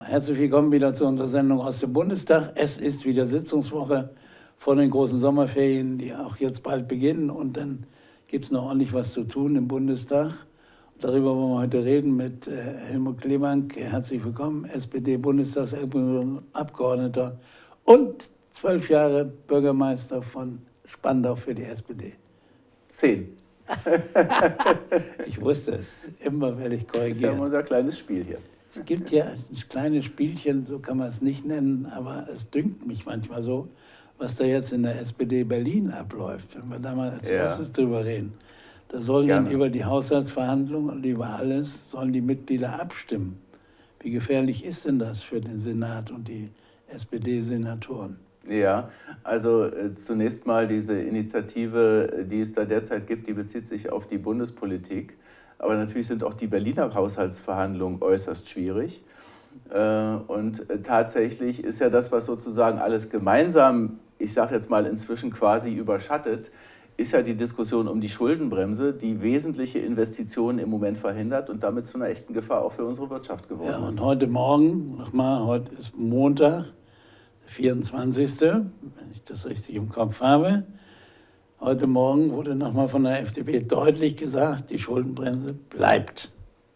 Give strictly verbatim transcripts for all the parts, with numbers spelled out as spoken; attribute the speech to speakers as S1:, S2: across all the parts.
S1: herzlich willkommen wieder zu unserer Sendung aus dem Bundestag. Es ist wieder Sitzungswoche vor den großen Sommerferien, die auch jetzt bald beginnen. Und dann gibt es noch ordentlich was zu tun im Bundestag. Und darüber wollen wir heute reden mit äh, Helmut Kleebank. Herzlich willkommen, S P D-Bundestagsabgeordneter und zwölf Jahre Bürgermeister von Spandau für die S P D.
S2: Zehn.
S1: Ich wusste es. Immer werde ich korrigieren.
S2: Das ist ja unser kleines Spiel hier.
S1: Es gibt ja ein kleines Spielchen, so kann man es nicht nennen, aber es dünkt mich manchmal so, was da jetzt in der S P D Berlin abläuft, wenn wir da mal als ja. erstes drüber reden. Da sollen Gerne. dann über die Haushaltsverhandlungen und über alles, sollen die Mitglieder abstimmen. Wie gefährlich ist denn das für den Senat und die S P D-Senatoren?
S2: Ja, also äh, zunächst mal diese Initiative, die es da derzeit gibt, die bezieht sich auf die Bundespolitik. Aber natürlich sind auch die Berliner Haushaltsverhandlungen äußerst schwierig. Äh, und äh, tatsächlich ist ja das, was sozusagen alles gemeinsam, ich sage jetzt mal inzwischen quasi überschattet, ist ja die Diskussion um die Schuldenbremse, die wesentliche Investitionen im Moment verhindert und damit zu einer echten Gefahr auch für unsere Wirtschaft geworden ist.
S1: Ja, und heute Morgen, nochmal, heute ist Montag, vierundzwanzigste, wenn ich das richtig im Kopf habe. Heute Morgen wurde nochmal von der F D P deutlich gesagt, die Schuldenbremse bleibt.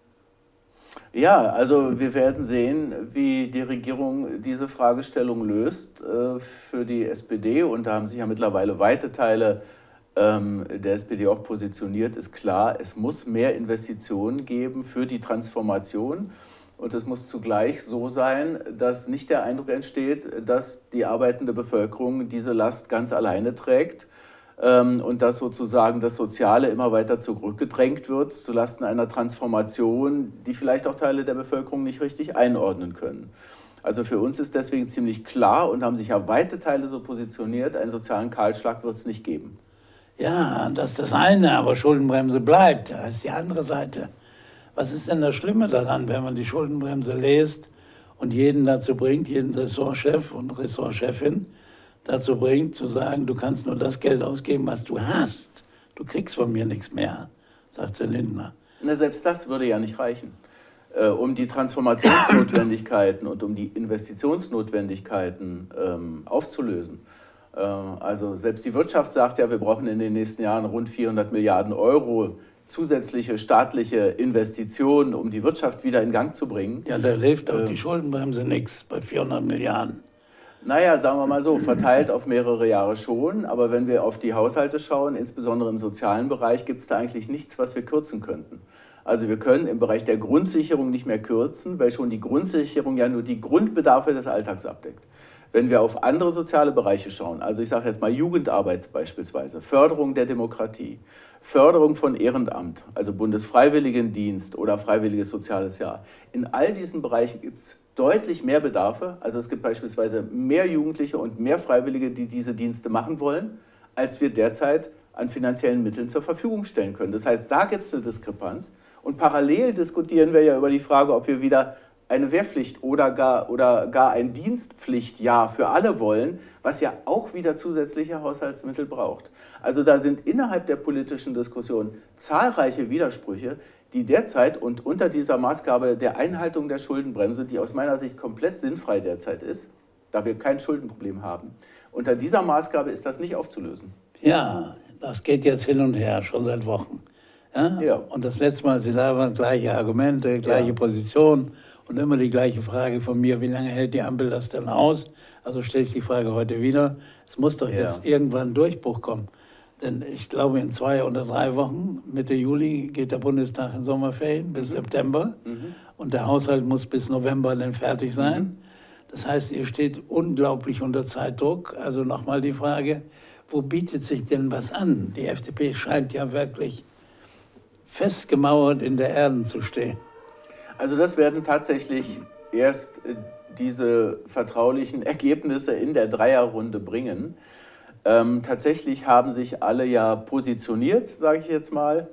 S2: Ja, also wir werden sehen, wie die Regierung diese Fragestellung löst äh, für die S P D. Und da haben sich ja mittlerweile weite Teile ähm, der S P D auch positioniert. Ist klar, es muss mehr Investitionen geben für die Transformation. Und es muss zugleich so sein, dass nicht der Eindruck entsteht, dass die arbeitende Bevölkerung diese Last ganz alleine trägt. Und dass sozusagen das Soziale immer weiter zurückgedrängt wird, zulasten einer Transformation, die vielleicht auch Teile der Bevölkerung nicht richtig einordnen können. Also für uns ist deswegen ziemlich klar und haben sich ja weite Teile so positioniert, einen sozialen Kahlschlag wird es nicht geben.
S1: Ja, das ist das eine, aber Schuldenbremse bleibt, das ist die andere Seite. Was ist denn das Schlimme daran, wenn man die Schuldenbremse liest und jeden dazu bringt, jeden Ressortchef und Ressortchefin, dazu bringt, zu sagen, du kannst nur das Geld ausgeben, was du hast. Du kriegst von mir nichts mehr, sagt Herr Lindner.
S2: Na, selbst das würde ja nicht reichen. Äh, um die Transformationsnotwendigkeiten und um die Investitionsnotwendigkeiten ähm, aufzulösen. Äh, also selbst die Wirtschaft sagt ja, wir brauchen in den nächsten Jahren rund vierhundert Milliarden Euro zusätzliche staatliche Investitionen, um die Wirtschaft wieder in Gang zu bringen.
S1: Ja, da hilft auch äh, die Schuldenbremse nichts bei vierhundert Milliarden.
S2: Naja, sagen wir mal so, verteilt auf mehrere Jahre schon, aber wenn wir auf die Haushalte schauen, insbesondere im sozialen Bereich, gibt es da eigentlich nichts, was wir kürzen könnten. Also wir können im Bereich der Grundsicherung nicht mehr kürzen, weil schon die Grundsicherung ja nur die Grundbedarfe des Alltags abdeckt. Wenn wir auf andere soziale Bereiche schauen, also ich sage jetzt mal Jugendarbeit beispielsweise, Förderung der Demokratie, Förderung von Ehrenamt, also Bundesfreiwilligendienst oder Freiwilliges Soziales Jahr, in all diesen Bereichen gibt es deutlich mehr Bedarfe. Also es gibt beispielsweise mehr Jugendliche und mehr Freiwillige, die diese Dienste machen wollen, als wir derzeit an finanziellen Mitteln zur Verfügung stellen können. Das heißt, da gibt es eine Diskrepanz. Und parallel diskutieren wir ja über die Frage, ob wir wieder eine Wehrpflicht oder gar, oder gar ein Dienstpflichtjahr für alle wollen, was ja auch wieder zusätzliche Haushaltsmittel braucht. Also da sind innerhalb der politischen Diskussion zahlreiche Widersprüche, die derzeit und unter dieser Maßgabe der Einhaltung der Schuldenbremse, die aus meiner Sicht komplett sinnfrei derzeit ist, da wir kein Schuldenproblem haben, unter dieser Maßgabe ist das nicht aufzulösen.
S1: Ja, das geht jetzt hin und her, schon seit Wochen. Ja? Ja. Und das letzte Mal, Sie da waren gleiche Argumente, gleiche ja. Position und immer die gleiche Frage von mir, wie lange hält die Ampel das denn aus? Also stelle ich die Frage heute wieder. Es muss doch ja. jetzt irgendwann ein Durchbruch kommen. Denn ich glaube, in zwei oder drei Wochen, Mitte Juli, geht der Bundestag in Sommerferien bis mhm. September. Mhm. Und der Haushalt muss bis November dann fertig sein. Mhm. Das heißt, ihr steht unglaublich unter Zeitdruck. Also nochmal die Frage, wo bietet sich denn was an? Die F D P scheint ja wirklich festgemauert in der Erde zu stehen.
S2: Also das werden tatsächlich erst diese vertraulichen Ergebnisse in der Dreierrunde bringen. Ähm, tatsächlich haben sich alle ja positioniert, sage ich jetzt mal.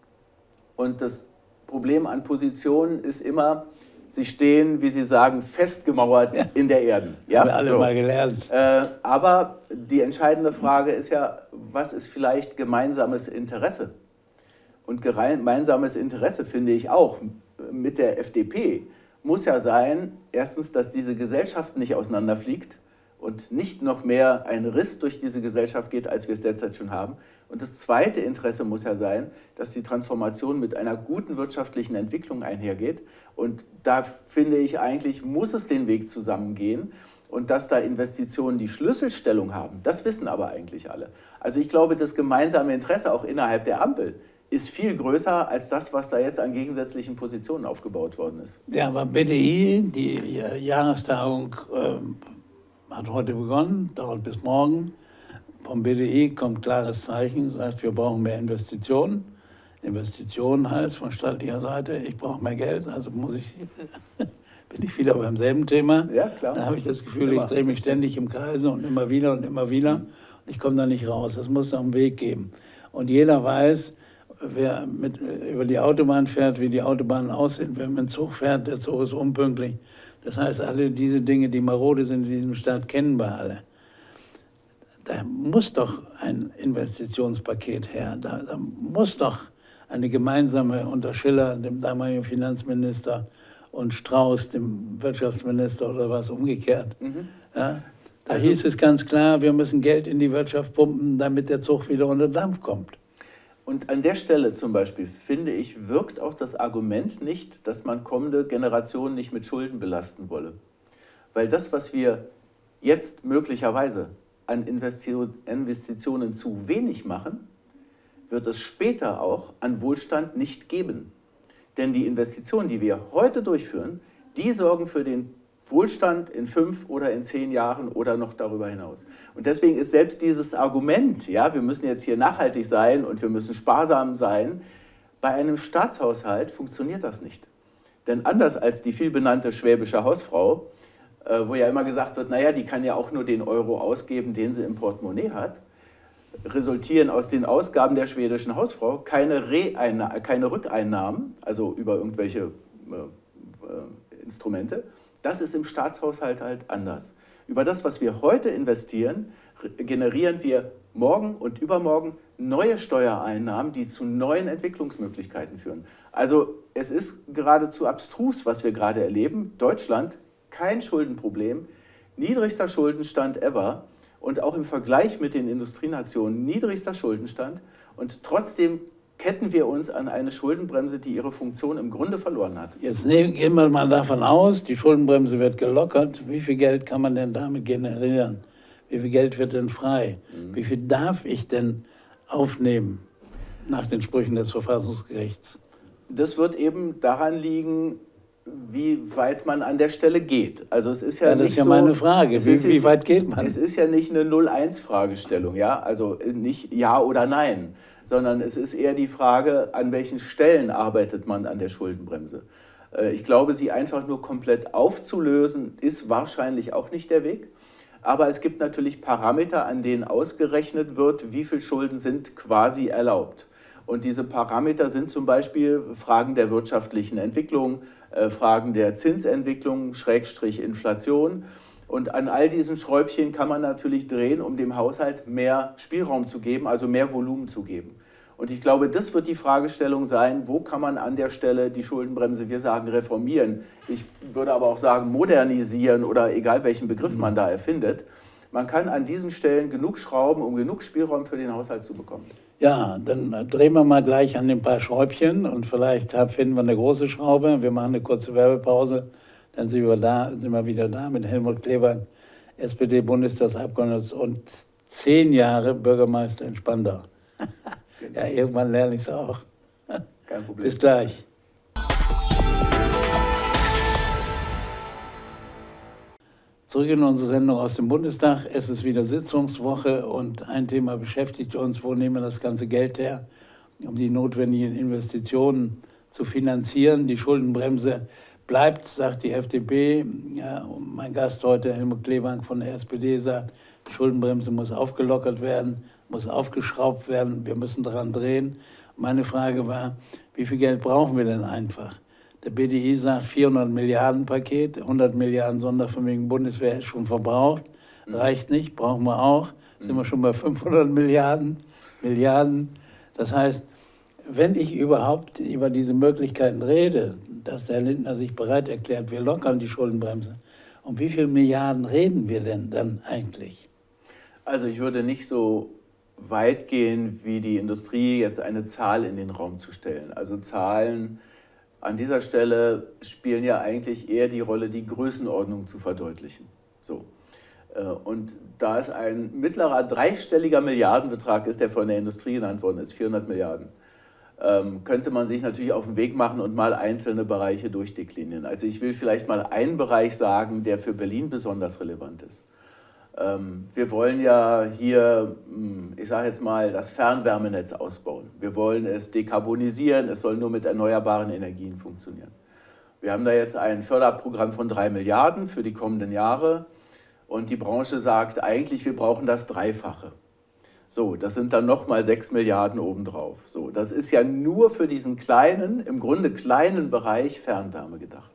S2: Und das Problem an Positionen ist immer, sie stehen, wie Sie sagen, festgemauert ja. in der Erde.
S1: Ja? Haben wir alle so. mal gelernt.
S2: Äh, aber die entscheidende Frage ist ja, was ist vielleicht gemeinsames Interesse? Und gemeinsames Interesse finde ich auch mit der F D P muss ja sein, erstens, dass diese Gesellschaft nicht auseinanderfliegt und nicht noch mehr ein Riss durch diese Gesellschaft geht, als wir es derzeit schon haben. Und das zweite Interesse muss ja sein, dass die Transformation mit einer guten wirtschaftlichen Entwicklung einhergeht. Und da finde ich eigentlich, muss es den Weg zusammengehen. Und dass da Investitionen die Schlüsselstellung haben, das wissen aber eigentlich alle. Also ich glaube, das gemeinsame Interesse auch innerhalb der Ampel ist viel größer als das, was da jetzt an gegensätzlichen Positionen aufgebaut worden ist.
S1: Ja, aber B D I, die Jahrestagung äh, hat heute begonnen, dauert bis morgen. Vom B D I kommt klares Zeichen, sagt, wir brauchen mehr Investitionen. Investitionen heißt von staatlicher Seite, ich brauche mehr Geld, also muss ich... bin ich wieder beim selben Thema.
S2: Ja, klar.
S1: Dann habe ich das Gefühl, ich drehe mich ständig im Kreise und immer wieder und immer wieder. Und ich komme da nicht raus. Es muss da einen Weg geben. Und jeder weiß, wer mit, über die Autobahn fährt, wie die Autobahnen aussehen. Wer mit dem Zug fährt, der Zug ist unpünktlich. Das heißt, alle diese Dinge, die marode sind in diesem Staat, kennen wir alle. Da muss doch ein Investitionspaket her. Da, da muss doch eine gemeinsame, unter Schiller, dem damaligen Finanzminister, und Strauß, dem Wirtschaftsminister oder was, umgekehrt. Mhm. Ja, da also, hieß es ganz klar, wir müssen Geld in die Wirtschaft pumpen, damit der Zug wieder unter Dampf kommt.
S2: Und an der Stelle zum Beispiel, finde ich, wirkt auch das Argument nicht, dass man kommende Generationen nicht mit Schulden belasten wolle. Weil das, was wir jetzt möglicherweise an Investitionen zu wenig machen, wird es später auch an Wohlstand nicht geben. Denn die Investitionen, die wir heute durchführen, die sorgen für den Wohlstand in fünf oder in zehn Jahren oder noch darüber hinaus. Und deswegen ist selbst dieses Argument, ja, wir müssen jetzt hier nachhaltig sein und wir müssen sparsam sein, bei einem Staatshaushalt funktioniert das nicht. Denn anders als die vielbenannte schwäbische Hausfrau, äh, wo ja immer gesagt wird, naja, die kann ja auch nur den Euro ausgeben, den sie im Portemonnaie hat, resultieren aus den Ausgaben der schwedischen Hausfrau keine, Reeinna- keine Rückeinnahmen, also über irgendwelche äh, äh, Instrumente. Das ist im Staatshaushalt halt anders. Über das, was wir heute investieren, generieren wir morgen und übermorgen neue Steuereinnahmen, die zu neuen Entwicklungsmöglichkeiten führen. Also es ist geradezu abstrus, was wir gerade erleben. Deutschland, kein Schuldenproblem, niedrigster Schuldenstand ever. Und auch im Vergleich mit den Industrienationen niedrigster Schuldenstand. Und trotzdem ketten wir uns an eine Schuldenbremse, die ihre Funktion im Grunde verloren hat.
S1: Jetzt nehmen, gehen wir mal davon aus, die Schuldenbremse wird gelockert. Wie viel Geld kann man denn damit generieren? Wie viel Geld wird denn frei? Mhm. Wie viel darf ich denn aufnehmen nach den Sprüchen des Verfassungsgerichts?
S2: Das wird eben daran liegen, wie weit man an der Stelle geht. Also es ist ja,
S1: ja das
S2: nicht
S1: ist ja
S2: so,
S1: meine Frage. Wie,
S2: ist,
S1: wie weit geht man?
S2: Es ist ja nicht eine null eins Fragestellung, ja, also nicht Ja oder Nein, sondern es ist eher die Frage, an welchen Stellen arbeitet man an der Schuldenbremse. Ich glaube, sie einfach nur komplett aufzulösen, ist wahrscheinlich auch nicht der Weg. Aber es gibt natürlich Parameter, an denen ausgerechnet wird, wie viel Schulden sind quasi erlaubt. Und diese Parameter sind zum Beispiel Fragen der wirtschaftlichen Entwicklung, äh, Fragen der Zinsentwicklung, Schrägstrich Inflation. Und an all diesen Schräubchen kann man natürlich drehen, um dem Haushalt mehr Spielraum zu geben, also mehr Volumen zu geben. Und ich glaube, das wird die Fragestellung sein, wo kann man an der Stelle die Schuldenbremse, wir sagen reformieren, ich würde aber auch sagen modernisieren oder egal welchen Begriff man da erfindet. Man kann an diesen Stellen genug schrauben, um genug Spielraum für den Haushalt zu bekommen.
S1: Ja, dann drehen wir mal gleich an den paar Schräubchen und vielleicht finden wir eine große Schraube. Wir machen eine kurze Werbepause, dann sind wir, da, sind wir wieder da mit Helmut Klebank, S P D-Bundestagsabgeordneter und zehn Jahre Bürgermeister in Spandau. Genau. Ja, irgendwann lerne ich es auch.
S2: Kein Problem.
S1: Bis gleich. Zurück in unsere Sendung aus dem Bundestag. Es ist wieder Sitzungswoche und ein Thema beschäftigt uns. Wo nehmen wir das ganze Geld her, um die notwendigen Investitionen zu finanzieren? Die Schuldenbremse bleibt, sagt die F D P. Ja, mein Gast heute, Helmut Klebank von der S P D, sagt, die Schuldenbremse muss aufgelockert werden, muss aufgeschraubt werden, wir müssen daran drehen. Meine Frage war, wie viel Geld brauchen wir denn einfach? Der B D I sagt vierhundert Milliarden Paket, hundert Milliarden Sondervermögen Bundeswehr ist schon verbraucht, reicht nicht, brauchen wir auch, sind wir schon bei fünfhundert Milliarden. Milliarden. Das heißt, wenn ich überhaupt über diese Möglichkeiten rede, dass der Herr Lindner sich bereit erklärt, wir lockern die Schuldenbremse. Um wie viele Milliarden reden wir denn dann eigentlich?
S2: Also ich würde nicht so weit gehen, wie die Industrie, jetzt eine Zahl in den Raum zu stellen. Also Zahlen an dieser Stelle spielen ja eigentlich eher die Rolle, die Größenordnung zu verdeutlichen. So. Und da es ein mittlerer dreistelliger Milliardenbetrag ist, der von der Industrie genannt worden ist, vierhundert Milliarden, ähm, könnte man sich natürlich auf den Weg machen und mal einzelne Bereiche durchdeklinieren. Also ich will vielleicht mal einen Bereich sagen, der für Berlin besonders relevant ist. Ähm, wir wollen ja hier, ich sage jetzt mal, das Fernwärmenetz ausbauen. Wir wollen es dekarbonisieren, es soll nur mit erneuerbaren Energien funktionieren. Wir haben da jetzt ein Förderprogramm von drei Milliarden für die kommenden Jahre. Und die Branche sagt eigentlich, wir brauchen das Dreifache. So, das sind dann nochmal sechs Milliarden obendrauf. So, das ist ja nur für diesen kleinen, im Grunde kleinen Bereich Fernwärme gedacht.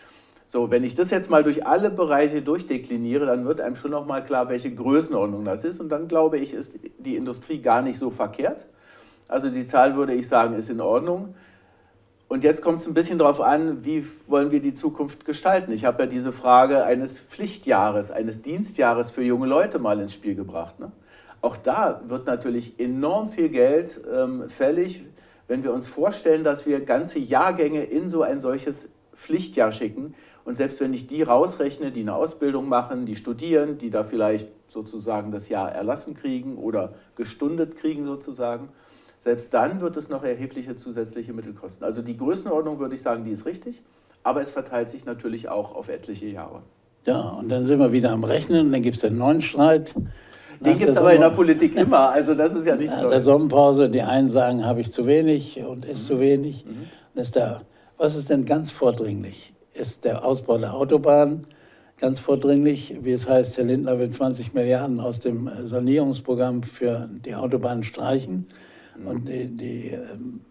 S2: So, wenn ich das jetzt mal durch alle Bereiche durchdekliniere, dann wird einem schon nochmal klar, welche Größenordnung das ist. Und dann glaube ich, ist die Industrie gar nicht so verkehrt. Also die Zahl, würde ich sagen, ist in Ordnung. Und jetzt kommt es ein bisschen darauf an, wie wollen wir die Zukunft gestalten. Ich habe ja diese Frage eines Pflichtjahres, eines Dienstjahres für junge Leute mal ins Spiel gebracht. Ne? Auch da wird natürlich enorm viel Geld ähm, fällig, wenn wir uns vorstellen, dass wir ganze Jahrgänge in so ein solches Pflichtjahr schicken. Und selbst wenn ich die rausrechne, die eine Ausbildung machen, die studieren, die da vielleicht sozusagen das Jahr erlassen kriegen oder gestundet kriegen sozusagen, selbst dann wird es noch erhebliche zusätzliche Mittel kosten. Also die Größenordnung, würde ich sagen, die ist richtig, aber es verteilt sich natürlich auch auf etliche Jahre.
S1: Ja, und dann sind wir wieder am Rechnen und dann gibt es einen neuen Streit.
S2: Den gibt es aber in der Politik immer, also das ist ja nichts
S1: Neues.
S2: Neues.
S1: Der Sommerpause, die einen sagen, habe ich zu wenig und ist mhm. zu wenig. Mhm. Ist da, was ist denn ganz vordringlich? Ist der Ausbau der Autobahn ganz vordringlich? Wie es heißt, Herr Lindner will zwanzig Milliarden aus dem Sanierungsprogramm für die Autobahnen streichen. Und die, die äh,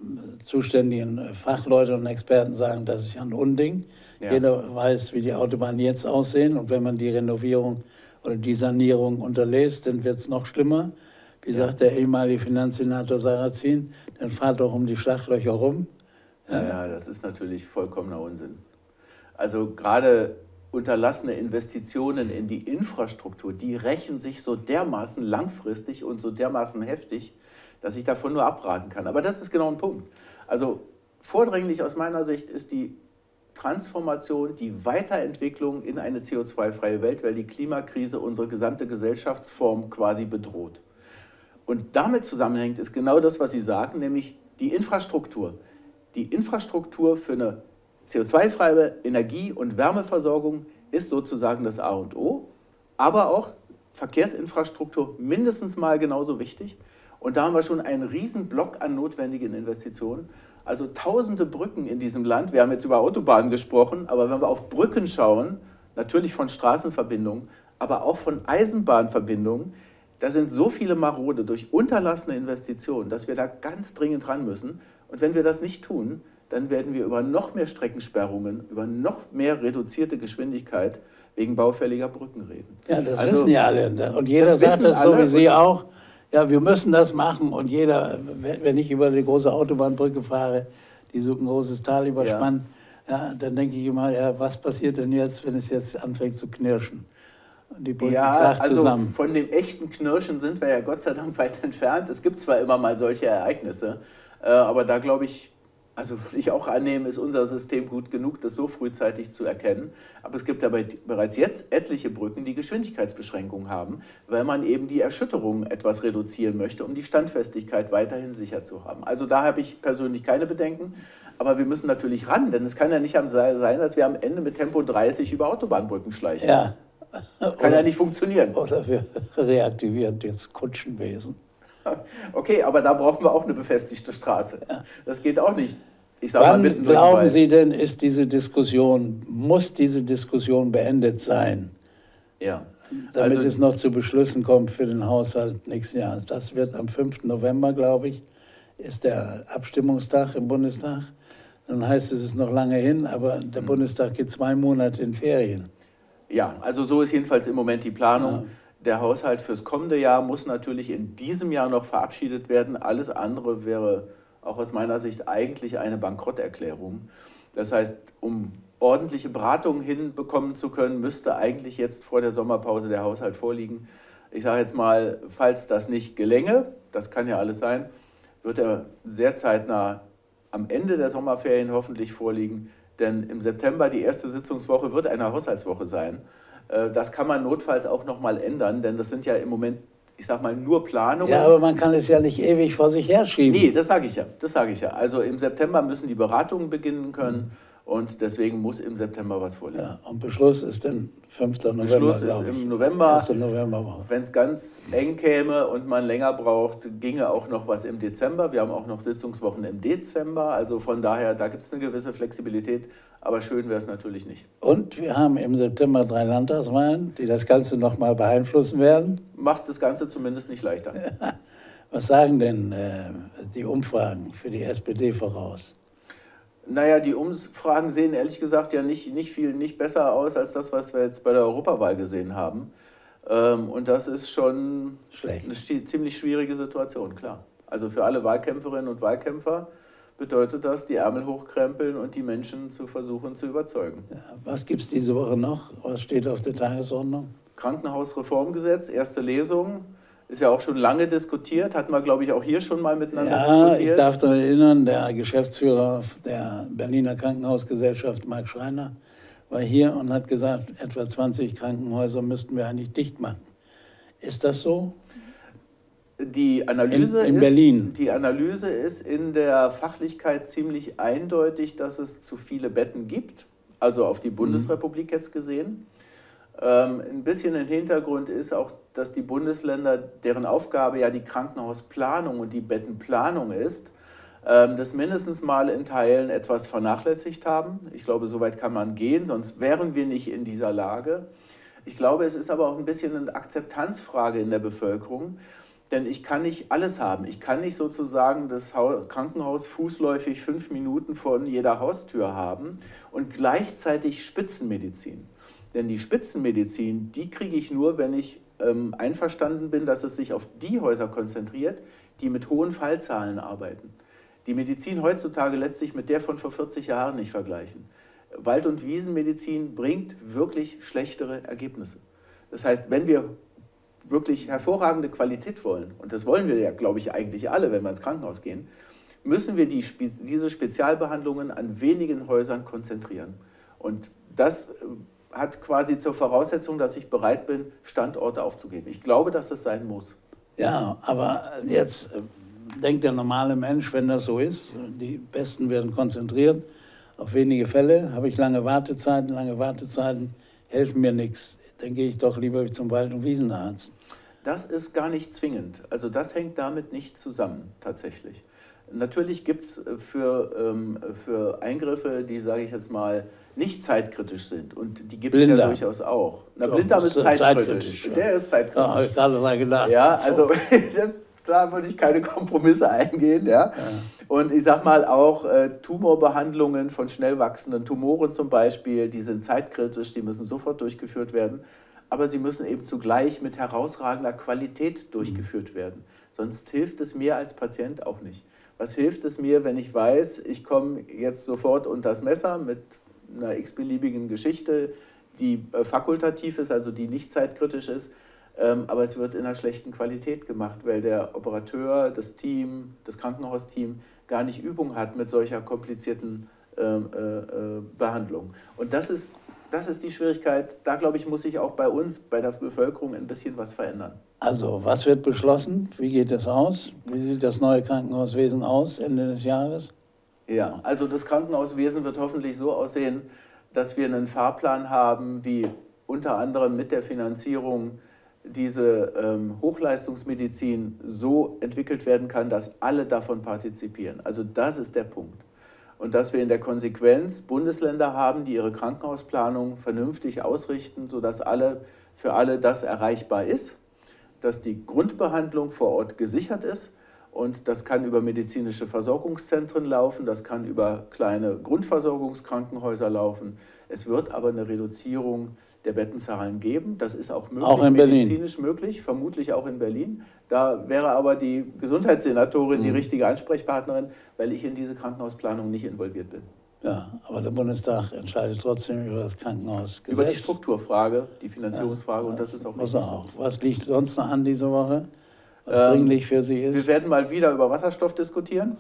S1: zuständigen Fachleute und Experten sagen, das ist ja ein Unding. Ja. Jeder weiß, wie die Autobahnen jetzt aussehen. Und wenn man die Renovierung oder die Sanierung unterlässt, dann wird es noch schlimmer. Wie ja. sagt der ehemalige Finanzsenator Sarrazin, dann fahrt doch um die Schlachtlöcher rum.
S2: Ja, ja, das ist natürlich vollkommener Unsinn. Also gerade unterlassene Investitionen in die Infrastruktur, die rächen sich so dermaßen langfristig und so dermaßen heftig, dass ich davon nur abraten kann. Aber das ist genau ein Punkt. Also vordringlich aus meiner Sicht ist die Transformation, die Weiterentwicklung in eine C O zwei freie Welt, weil die Klimakrise unsere gesamte Gesellschaftsform quasi bedroht. Und damit zusammenhängt ist genau das, was Sie sagen, nämlich die Infrastruktur. Die Infrastruktur für eine C O zwei freie Energie- und Wärmeversorgung ist sozusagen das A und O, aber auch Verkehrsinfrastruktur mindestens mal genauso wichtig. Und da haben wir schon einen riesen Block an notwendigen Investitionen. Also tausende Brücken in diesem Land. Wir haben jetzt über Autobahnen gesprochen, aber wenn wir auf Brücken schauen, natürlich von Straßenverbindungen, aber auch von Eisenbahnverbindungen, da sind so viele Marode durch unterlassene Investitionen, dass wir da ganz dringend ran müssen. Und wenn wir das nicht tun, dann werden wir über noch mehr Streckensperrungen, über noch mehr reduzierte Geschwindigkeit wegen baufälliger Brücken reden.
S1: Ja, das also, wissen ja alle. Und jeder das sagt das so wie Sie auch. Ja, wir müssen das machen und jeder, wenn ich über die große Autobahnbrücke fahre, die so ein großes Tal überspannt, ja. ja, dann denke ich immer, ja, was passiert denn jetzt, wenn es jetzt anfängt zu knirschen? Und die Brücke
S2: ja,
S1: kracht
S2: also
S1: zusammen.
S2: Von dem echten Knirschen sind wir ja Gott sei Dank weit entfernt. Es gibt zwar immer mal solche Ereignisse, aber da glaube ich, also würde ich auch annehmen, ist unser System gut genug, das so frühzeitig zu erkennen. Aber es gibt ja bereits jetzt etliche Brücken, die Geschwindigkeitsbeschränkungen haben, weil man eben die Erschütterungen etwas reduzieren möchte, um die Standfestigkeit weiterhin sicher zu haben. Also da habe ich persönlich keine Bedenken. Aber wir müssen natürlich ran, denn es kann ja nicht sein, dass wir am Ende mit Tempo dreißig über Autobahnbrücken schleichen.
S1: Ja.
S2: Das kann oder, ja nicht funktionieren.
S1: Oder wir reaktivieren jetzt Kutschenwesen.
S2: Okay, aber da brauchen wir auch eine befestigte Straße. Das geht auch nicht. Ich sag
S1: Wann
S2: mal, mitten
S1: glauben Sie denn, ist diese Diskussion, muss diese Diskussion beendet sein?
S2: Ja.
S1: Damit
S2: also,
S1: es noch zu Beschlüssen kommt für den Haushalt nächsten Jahr. Das wird am fünften November, glaube ich, ist der Abstimmungstag im Bundestag. Dann heißt es, es ist noch lange hin, aber der mhm. Bundestag geht zwei Monate in Ferien.
S2: Ja, also so ist jedenfalls im Moment die Planung. Ja. Der Haushalt fürs kommende Jahr muss natürlich in diesem Jahr noch verabschiedet werden. Alles andere wäre auch aus meiner Sicht eigentlich eine Bankrotterklärung. Das heißt, um ordentliche Beratungen hinbekommen zu können, müsste eigentlich jetzt vor der Sommerpause der Haushalt vorliegen. Ich sage jetzt mal, falls das nicht gelänge, das kann ja alles sein, wird er sehr zeitnah am Ende der Sommerferien hoffentlich vorliegen. Denn im September, die erste Sitzungswoche, wird eine Haushaltswoche sein. Das kann man notfalls auch noch mal ändern, denn das sind ja im Moment, ich sag mal, nur Planungen.
S1: Ja, aber man kann es ja nicht ewig vor sich herschieben.
S2: Nee, das sage ich ja, das sage ich ja. Also im September müssen die Beratungen beginnen können. Mhm. Und deswegen muss im September was vorliegen.
S1: Ja, und Beschluss ist dann fünfter November.
S2: Beschluss ist im November.
S1: erster November.
S2: Wenn es ganz eng käme und man länger braucht, ginge auch noch was im Dezember. Wir haben auch noch Sitzungswochen im Dezember. Also von daher, da gibt es eine gewisse Flexibilität. Aber schön wäre es natürlich nicht.
S1: Und wir haben im September drei Landtagswahlen, die das Ganze noch mal beeinflussen werden.
S2: Macht das Ganze zumindest nicht leichter.
S1: Was sagen denn äh, die Umfragen für die S P D voraus?
S2: Naja, die Umfragen sehen ehrlich gesagt ja nicht, nicht viel nicht besser aus als das, was wir jetzt bei der Europawahl gesehen haben. Ähm, und das ist schon
S1: Schlecht.
S2: Eine ziemlich schwierige Situation, klar. Also für alle Wahlkämpferinnen und Wahlkämpfer bedeutet das, die Ärmel hochkrempeln und die Menschen zu versuchen zu überzeugen.
S1: Ja, was gibt es diese Woche noch? Was steht auf der Tagesordnung?
S2: Krankenhausreformgesetz, erste Lesung. Ist ja auch schon lange diskutiert, hatten wir, glaube ich, auch hier schon mal miteinander
S1: ja,
S2: diskutiert.
S1: Ich darf daran erinnern, der Geschäftsführer der Berliner Krankenhausgesellschaft, Marc Schreiner, war hier und hat gesagt, etwa zwanzig Krankenhäuser müssten wir eigentlich dicht machen. Ist das so?
S2: Die Analyse,
S1: in, in
S2: ist,
S1: Berlin.
S2: Die Analyse ist in der Fachlichkeit ziemlich eindeutig, dass es zu viele Betten gibt, also auf die Bundesrepublik jetzt gesehen. Ähm, ein bisschen ein Hintergrund ist auch, dass die Bundesländer, deren Aufgabe ja die Krankenhausplanung und die Bettenplanung ist, ähm, das mindestens mal in Teilen etwas vernachlässigt haben. Ich glaube, so weit kann man gehen, sonst wären wir nicht in dieser Lage. Ich glaube, es ist aber auch ein bisschen eine Akzeptanzfrage in der Bevölkerung, denn ich kann nicht alles haben. Ich kann nicht sozusagen das Krankenhaus fußläufig fünf Minuten von jeder Haustür haben und gleichzeitig Spitzenmedizin. Denn die Spitzenmedizin, die kriege ich nur, wenn ich ähm, einverstanden bin, dass es sich auf die Häuser konzentriert, die mit hohen Fallzahlen arbeiten. Die Medizin heutzutage lässt sich mit der von vor vierzig Jahren nicht vergleichen. Wald- und Wiesenmedizin bringt wirklich schlechtere Ergebnisse. Das heißt, wenn wir wirklich hervorragende Qualität wollen, und das wollen wir ja, glaube ich, eigentlich alle, wenn wir ins Krankenhaus gehen, müssen wir die, diese Spezialbehandlungen an wenigen Häusern konzentrieren. Und das hat quasi zur Voraussetzung, dass ich bereit bin, Standorte aufzugeben. Ich glaube, dass das sein muss.
S1: Ja, aber jetzt denkt der normale Mensch, wenn das so ist, die Besten werden konzentriert auf wenige Fälle, habe ich lange Wartezeiten, lange Wartezeiten helfen mir nichts. Dann gehe ich doch lieber zum Wald- und Wiesenarzt.
S2: Das ist gar nicht zwingend. Also das hängt damit nicht zusammen, tatsächlich. Natürlich gibt es für, ähm, für Eingriffe, die, sage ich jetzt mal, nicht zeitkritisch sind. Und die gibt es ja durchaus auch. Na,
S1: ja,
S2: Blinddarm ist zeitkritisch. zeitkritisch ja. Der ist zeitkritisch.
S1: Ja, habe ich gerade mal gedacht.
S2: Ja, also da würde ich keine Kompromisse eingehen. Ja. Ja. Und ich sage mal auch äh, Tumorbehandlungen von schnell wachsenden Tumoren zum Beispiel, die sind zeitkritisch, die müssen sofort durchgeführt werden. Aber sie müssen eben zugleich mit herausragender Qualität durchgeführt werden. Sonst hilft es mir als Patient auch nicht. Was hilft es mir, wenn ich weiß, ich komme jetzt sofort unter das Messer mit einer x-beliebigen Geschichte, die äh, fakultativ ist, also die nicht zeitkritisch ist, ähm, aber es wird in einer schlechten Qualität gemacht, weil der Operateur, das Team, das Krankenhausteam gar nicht Übung hat mit solcher komplizierten ähm, äh, äh, Behandlung. Und das ist, das ist die Schwierigkeit. Da, glaube ich, muss sich auch bei uns, bei der Bevölkerung ein bisschen was verändern.
S1: Also, was wird beschlossen? Wie geht es aus? Wie sieht das neue Krankenhauswesen aus Ende des Jahres?
S2: Ja, also das Krankenhauswesen wird hoffentlich so aussehen, dass wir einen Fahrplan haben, wie unter anderem mit der Finanzierung diese ähm, Hochleistungsmedizin so entwickelt werden kann, dass alle davon partizipieren. Also das ist der Punkt. Und dass wir in der Konsequenz Bundesländer haben, die ihre Krankenhausplanung vernünftig ausrichten, sodass alle, für alle das erreichbar ist, dass die Grundbehandlung vor Ort gesichert ist. Und das kann über medizinische Versorgungszentren laufen, das kann über kleine Grundversorgungskrankenhäuser laufen. Es wird aber eine Reduzierung der Bettenzahlen geben. Das ist auch möglich,
S1: auch in
S2: medizinisch
S1: Berlin.
S2: möglich, vermutlich auch in Berlin. Da wäre aber die Gesundheitssenatorin mhm. die richtige Ansprechpartnerin, weil ich in diese Krankenhausplanung nicht involviert bin.
S1: Ja, aber der Bundestag entscheidet trotzdem über das Krankenhausgesetz.
S2: Über die Strukturfrage, die Finanzierungsfrage, ja, und das ist auch
S1: nicht
S2: auch.
S1: So. Was liegt sonst noch an diese Woche, was ähm, dringlich für Sie ist?
S2: Wir werden mal wieder über Wasserstoff diskutieren.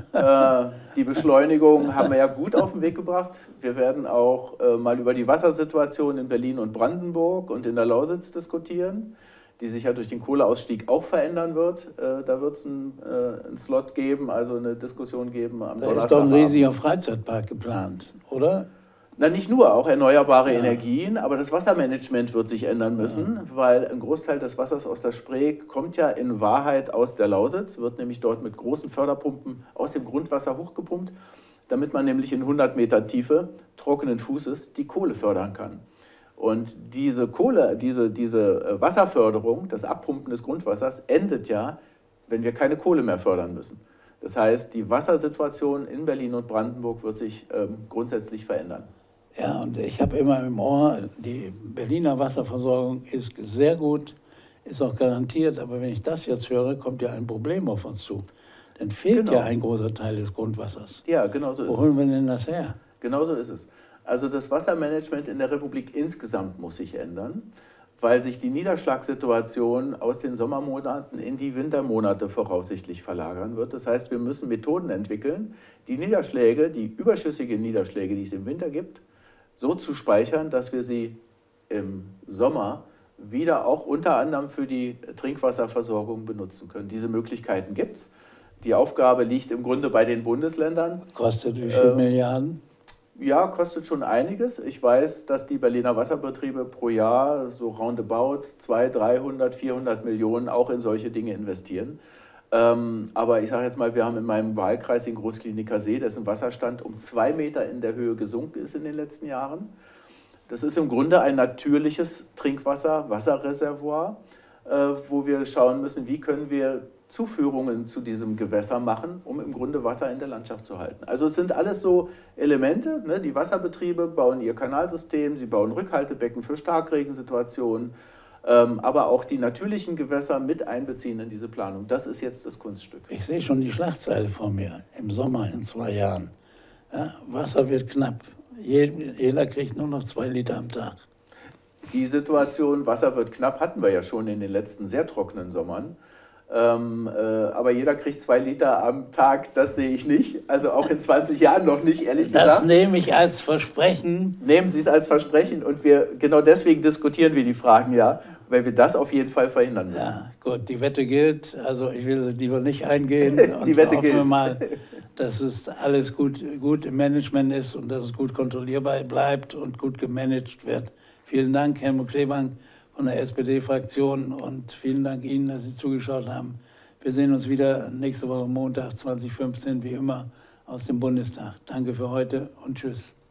S2: äh, die Beschleunigung haben wir ja gut auf den Weg gebracht. Wir werden auch äh, mal über die Wassersituation in Berlin und Brandenburg und in der Lausitz diskutieren, die sich ja durch den Kohleausstieg auch verändern wird. Äh, da wird es einen, äh, einen Slot geben, also eine Diskussion geben am Donnerstag.
S1: Da ist doch ein riesiger Freizeitpark geplant, oder?
S2: Na, nicht nur, auch erneuerbare ja. Energien, aber das Wassermanagement wird sich ändern müssen, ja. weil ein Großteil des Wassers aus der Spree kommt ja in Wahrheit aus der Lausitz, wird nämlich dort mit großen Förderpumpen aus dem Grundwasser hochgepumpt, damit man nämlich in hundert Meter Tiefe trockenen Fußes die Kohle fördern kann. Und diese Kohle, diese, diese Wasserförderung, das Abpumpen des Grundwassers, endet ja, wenn wir keine Kohle mehr fördern müssen. Das heißt, die Wassersituation in Berlin und Brandenburg wird sich ähm, grundsätzlich verändern.
S1: Ja, und ich habe immer im Ohr, die Berliner Wasserversorgung ist sehr gut, ist auch garantiert, aber wenn ich das jetzt höre, kommt ja ein Problem auf uns zu. Dann fehlt genau. ja ein großer Teil des Grundwassers.
S2: Ja, genau so ist es.
S1: Wo holen wir denn das her?
S2: Genau so ist es. Also das Wassermanagement in der Republik insgesamt muss sich ändern, weil sich die Niederschlagssituation aus den Sommermonaten in die Wintermonate voraussichtlich verlagern wird. Das heißt, wir müssen Methoden entwickeln, die Niederschläge, die überschüssigen Niederschläge, die es im Winter gibt, so zu speichern, dass wir sie im Sommer wieder auch unter anderem für die Trinkwasserversorgung benutzen können. Diese Möglichkeiten gibt es. Die Aufgabe liegt im Grunde bei den Bundesländern.
S1: Kostet wie viele äh, Milliarden?
S2: Ja, kostet schon einiges. Ich weiß, dass die Berliner Wasserbetriebe pro Jahr so roundabout zweihundert, dreihundert, vierhundert Millionen auch in solche Dinge investieren. Ähm, aber ich sage jetzt mal, wir haben in meinem Wahlkreis den Großkliniker See, dessen Wasserstand um zwei Meter in der Höhe gesunken ist in den letzten Jahren. Das ist im Grunde ein natürliches Trinkwasser, Wasserreservoir, äh, wo wir schauen müssen, wie können wir Zuführungen zu diesem Gewässer machen, um im Grunde Wasser in der Landschaft zu halten. Also es sind alles so Elemente, ne? Die Wasserbetriebe bauen ihr Kanalsystem, sie bauen Rückhaltebecken für Starkregensituationen, ähm, aber auch die natürlichen Gewässer mit einbeziehen in diese Planung. Das ist jetzt das Kunststück.
S1: Ich sehe schon die Schlagzeile vor mir, im Sommer in zwei Jahren. Ja, Wasser wird knapp, jeder kriegt nur noch zwei Liter am Tag.
S2: Die Situation, Wasser wird knapp, hatten wir ja schon in den letzten sehr trockenen Sommern. Ähm, äh, aber jeder kriegt zwei Liter am Tag, das sehe ich nicht. Also auch in zwanzig Jahren noch nicht, ehrlich
S1: das
S2: gesagt.
S1: Das nehme ich als Versprechen.
S2: Nehmen Sie es als Versprechen und wir genau deswegen diskutieren wir die Fragen ja, weil wir das auf jeden Fall verhindern müssen.
S1: Ja, gut, die Wette gilt. Also ich will sie lieber nicht eingehen.
S2: Die Wette
S1: hoffen
S2: gilt.
S1: Wir mal, dass es alles gut, gut im Management ist und dass es gut kontrollierbar bleibt und gut gemanagt wird. Vielen Dank, Helmut Klebank von der S P D-Fraktion und vielen Dank Ihnen, dass Sie zugeschaut haben. Wir sehen uns wieder nächste Woche Montag zwanzig fünfzehn, wie immer, aus dem Bundestag. Danke für heute und tschüss.